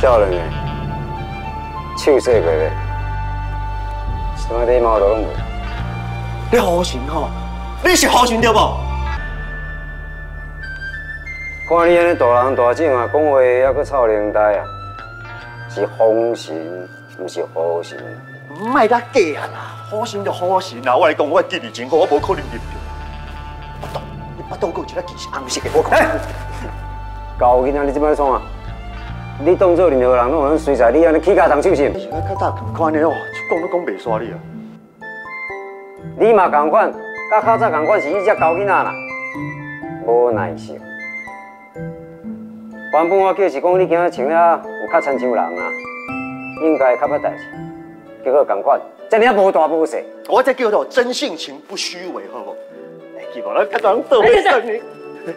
少年的，手洗过未？什么礼貌都拢无。 你好心吼，你是好心对无？ 看你安尼大人大种啊，讲话还阁臭奶呆啊，是疯神，毋是好神。 卖甲假啊啦，好心就好心啦。我来讲，我记忆真好，我无可能认着。巴肚，你巴肚还有一个记是红色的，我讲。 狗囡仔，你即摆创啊？你当做任何人拢有随在你安尼起价动手是？ 是我较早同款的哦，讲都讲袂煞你啊。 你嘛同款，甲较早同款是迄只狗囡仔啦，无耐性。原本我计是讲你今仔穿了有较亲像人啊，应该较捌代志，结果同款，遮尔无大无小。 我这叫做真性情不虚伪，好无？记无咱较早做伙等你。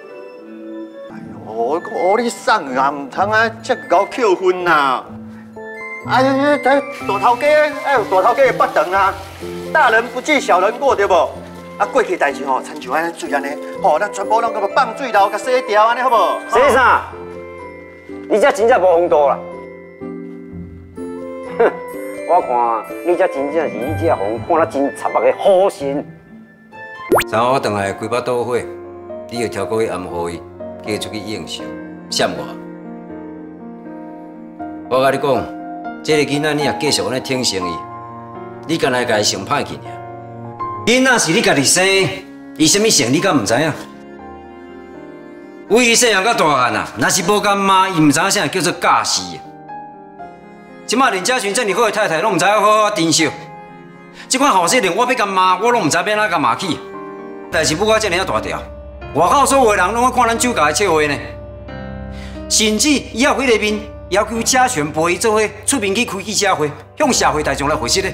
我讲你送啊，唔通啊，遮搞扣分呐！哎呀，这大头家哎有大头家的巴肠啊，大人不计小人过，对不？啊，过去代志吼，亲像安尼水安尼，吼，咱全部拢甲放水流，甲洗掉安尼好无？ 洗啥？你这真正无风度啦！哼，我看你这真正是你这风看了真插目的好心。昨我回来规巴倒火，你又挑过去暗号伊。叫出去应酬，闪我！我甲你讲，这个囡仔你若继续安尼挺生伊，你干来家伤歹去尔。囡仔是你家己生，伊什么性你敢唔知影？为伊细汉到大汉啊，若是无干妈，伊唔知影啥叫做教士。即马连嘉群这么好的太太，拢唔知要好好珍惜。即款后生连我要干妈，我拢唔知要哪干妈去。但是不过这么大条。外口所有人拢爱看咱酒家的笑话呢，甚至以后迄个面要求嘉璇陪伊做伙出面去开记者会，向社会大众来回释呢。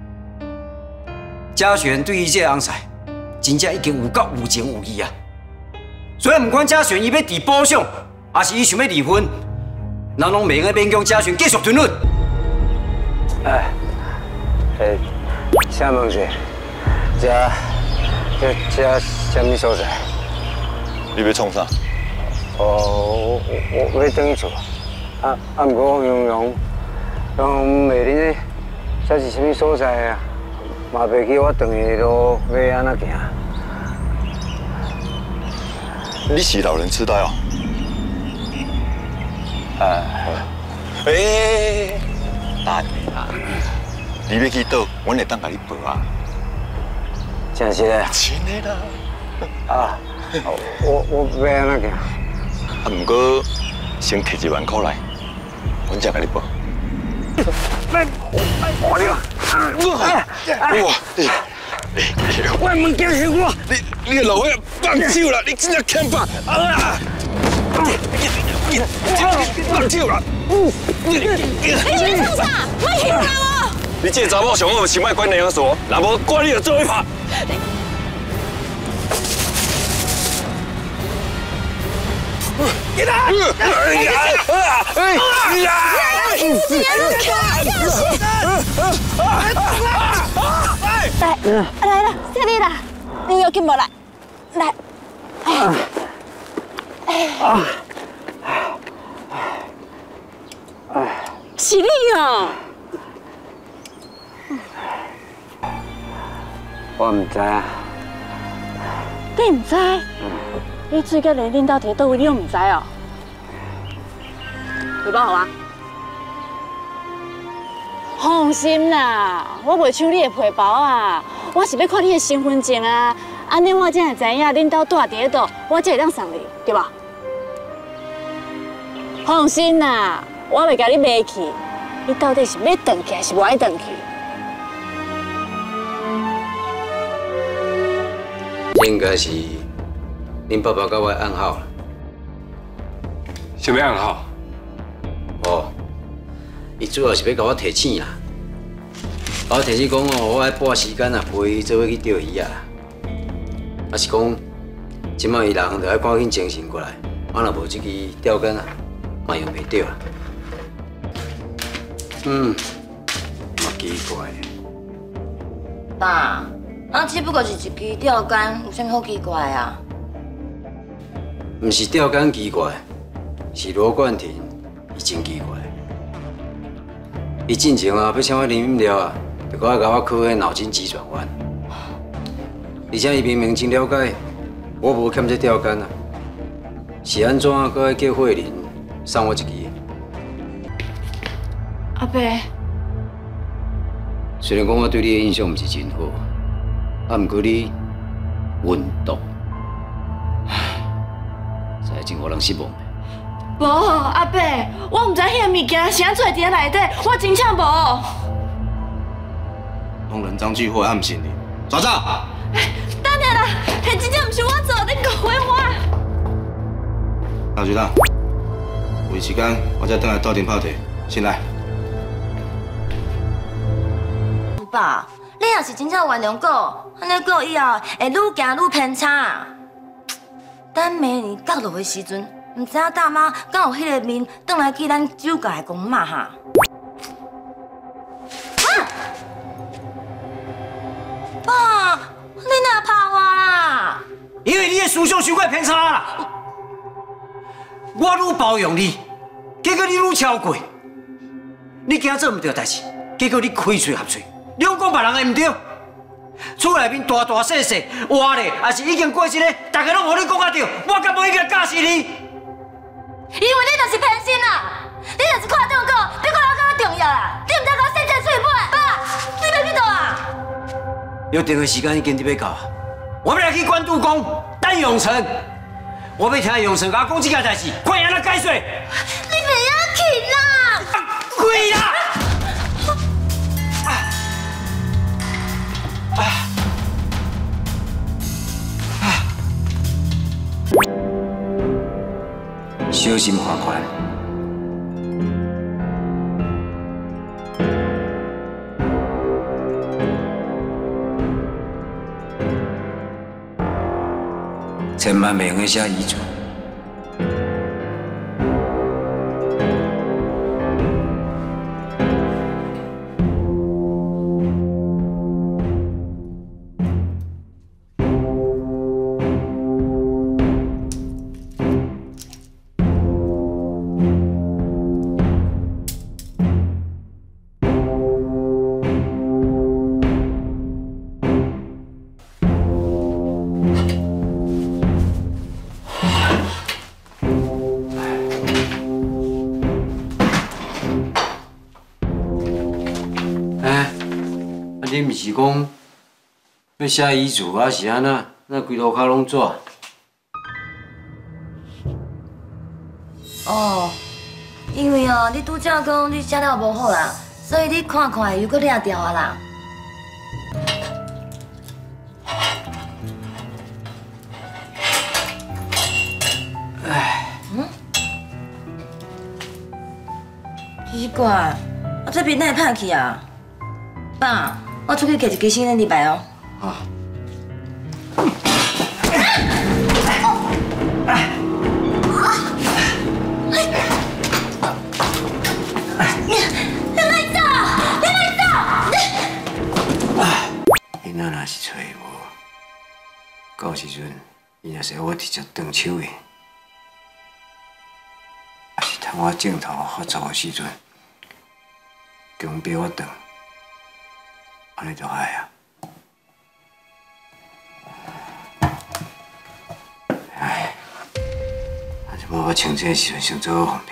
嘉璇对伊这个翁婿，真正已经有够有情有义啊！所以不管嘉璇伊要提补偿，还是伊想要离婚，咱拢袂用勉强嘉璇继续吞忍。请问者，这什么所在？ 你要创啥？ 哦，我要转去厝。不过用袂恁咧，这是什么所在啊？嘛袂记我转去路要安怎行？ 你是老人痴呆哦？大弟啊，你要去倒，阮会当甲你陪啊。 真是的。 真的啦。我要安怎行？ 不过先摕1万块来，阮才甲你报。我了，我物件还我，你个老伙放手啦！你真正欠放放手啦！你做啥？莫欺负我！你这查某上好是莫管那样说，若无管你就做一拍。给他！ 来了，这里啦，你有进无来？来，是你哦。 我唔知啊。 你唔知？你最近连领导摕倒位，你都唔知哦？有包好啊？放心啦，我袂抢你的皮包啊，我是要看你的身份证啊，安尼我才会知影领导住伫咧倒，我才会当送你，对吧？放心啦，我袂甲你骂去，你到底是要回去还是无爱回去？ 应该是恁爸爸甲我暗号啦。 什么暗号？ 哦，伊主要是要甲我提醒啦。我提醒讲哦，我爱拨时间啊陪伊做伙去钓鱼啊。啊是讲，即摆伊人着爱赶紧精神过来，啊若无这支钓竿啊，嘛用袂着啊。嘛奇怪。 爸，啊只不过是一支钓竿，有啥好奇怪啊？ 毋是钓竿奇怪，是罗冠廷伊真奇怪。 伊进前啊，要请我啉饮料啊，就搁爱甲我考迄脑筋急转弯。而且伊明明真了解，我无欠这钓竿啊，是安怎搁爱叫慧玲送我一支？ 阿伯， 虽然讲我对你的印象毋是真好，啊，毋过你运动，实在真互人失望。 无阿伯，我唔知迄个物件是安怎伫咧内底，我真正无。 弄人赃俱获，还唔信你？抓走！ 等下啦，迄真正唔是我做，你误会我。 老局长，有时间我再倒来斗阵泡茶，先来。 爸，你若是真正原谅我，安尼过以后会愈行愈偏差。等明年到落的时阵，唔知影大妈敢有迄个面转来记咱酒家的公妈哈？爸，你哪拍我啦？ 因为你的思想太过偏差啦，我愈包容你，结果你愈超过。你惊做唔对代志，结果你开嘴合嘴，两讲别人的唔对。厝内面大大细细活咧，也是已经过身咧，大家拢互你讲啊对，我敢无应该教死你？ 因为你就是偏心啦，你就是看中我，比我老更重要啦，你唔知我细细嘴巴，爸，你要去倒啊？ 约定的时间已经要到啊！我要来去关渡宫等永成，我要听永成甲我讲这件代志，快让他解释。 你袂要去啦！ 跪啦！小心罚款。千万袂用写遗嘱。你毋是讲要写遗嘱啊？是安那？那规涂骹拢纸？ 哦，因为哦，你拄则讲你写了无好啦，所以你看看又搁掠掉啊啦。奇怪，啊这边哪会歹去啊？爸，我出去摕一支新的入来哦。 好。囡仔若是找无，到时阵伊若是我直接断手的，也是趁我镜头发作的时阵，强逼我断，安尼就害啊！哎，啊，就无我穿这时阵先做好防备。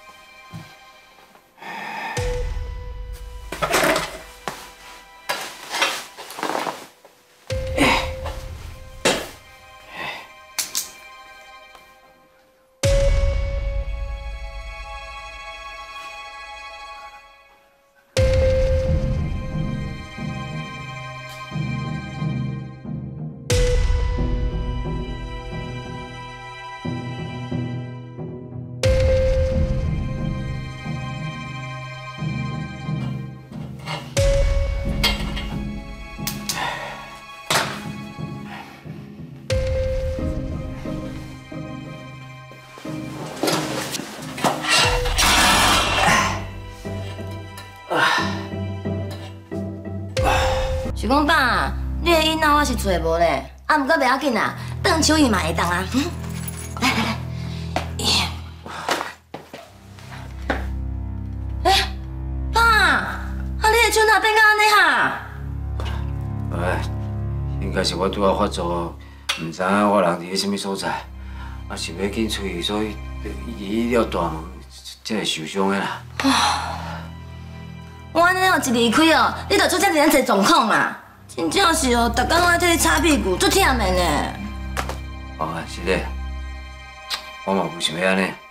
是讲爸，你的囡仔我是找无咧，啊，毋过袂要紧啦，断手伊嘛会当啊。来来来，哎，爸。 手哪变到安尼哈？ 哎，应该是我拄仔发作，唔知影我人伫咧什么所在，啊是要紧出去，所以移了大门，才会受伤的啦。 我安尼哦一离开哦，你就出遮尔济状况啦，真正是哦，逐工我替你擦屁股，足忝的呢。 哦，是的，我嘛不想要安尼。